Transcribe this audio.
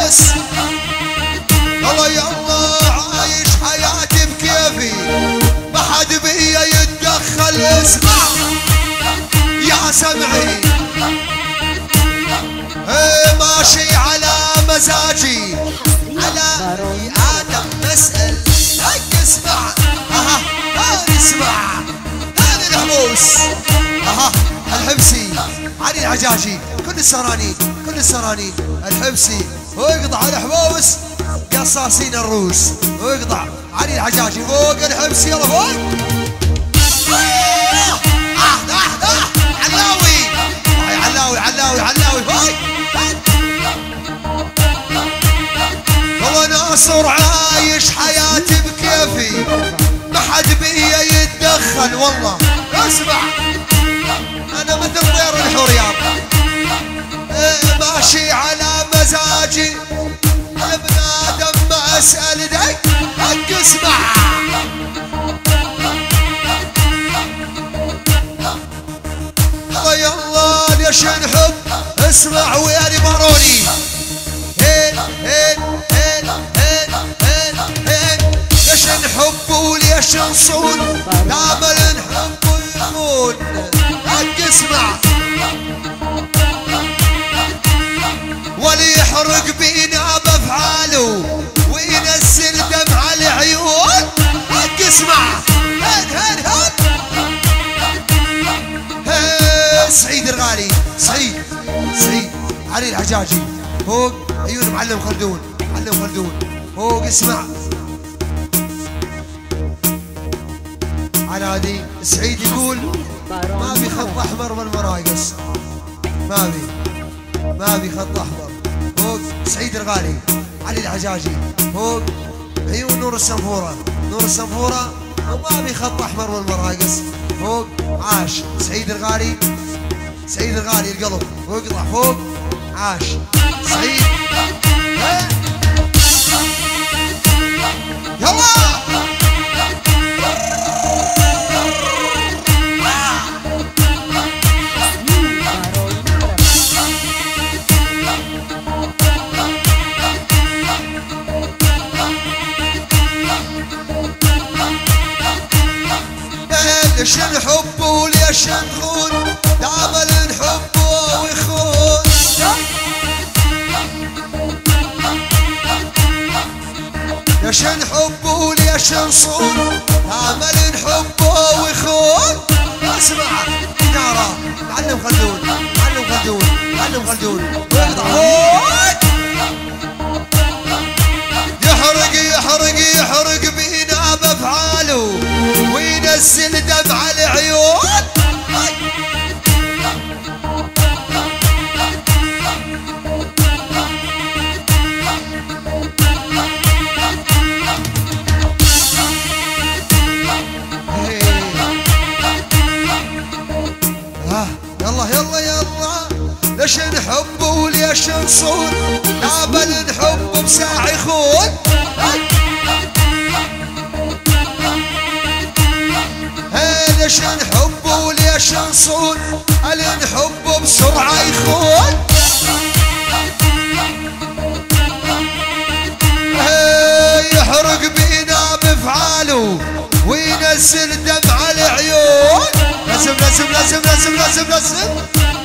الحبوس. والله يلا عايش حياتي بكيفي ما حد بيا يتدخل. اسمع يا سمعي ماشي على مزاجي على بني ادم مسأل. اسمع اسمع هذا الحبوس الحبسي علي العجاجي كل السرانين الحبسي ويقطع الحبوس قصاصين الروس ويقطع علي العجاجي فوق الحبسي. يلا فوق علاوي فوق. والله ناصر عايش حياتي بكيفي ما حد بيا يتدخل. والله اسمع انا مثل طير الحريات ماشي على مزاجي ابن ادم ما اسال دق. اسمع يلا ليش نحب. اسمع ويا ماروني هين ليش نحب وليش نصون دائما نحب ويخون. اسمع ولي يحرق بينا بافعاله وينزل دمع العيون. اسمع سعيد الغالي سعيد علي الحجاجي فوق عيون معلم خلدون فوق. اسمع على هذه سعيد يقول ما في خط احمر بالمراقص ما في خط احمر. فوق سعيد الغالي علي الحجاجي فوق عيون نور السنفوره وما في خط احمر بالمراقص. فوق عاش سعيد الغالي القلب ويقطع فوق. عاش سعيد يلا ليش نحب وليش نخون دائما نحب ويخون. ليش نحب وليش نصون دائما نحب ويخون. اسمع إدارة معلم خلدون يحرق بينا بافعاله وينزل دمع العيون. يلا ليش نحب وليش نصون دائما نحب بساع يخون. ليش نحب وليش نصون نحب بسرعة يخون. يحرق بينا بفعاله وينزل دمع العيون. لازم